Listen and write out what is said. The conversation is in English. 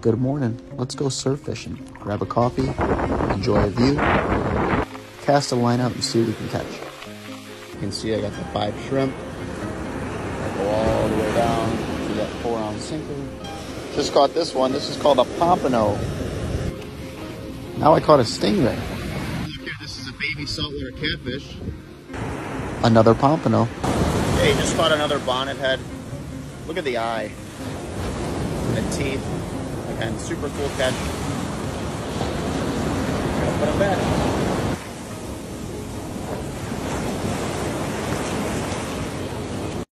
Good morning. Let's go surf fishing. Grab a coffee, enjoy a view, cast a line out and see what we can catch. You can see I got the 5 shrimp. I go all the way down to that 4-ounce sinker. Just caught this one. This is called a pompano. Now I caught a stingray. Look here, this is a baby saltwater catfish. Another pompano. Hey, just caught another bonnet head. Look at the eye. The teeth. Again, super cool catch. Gonna put him back.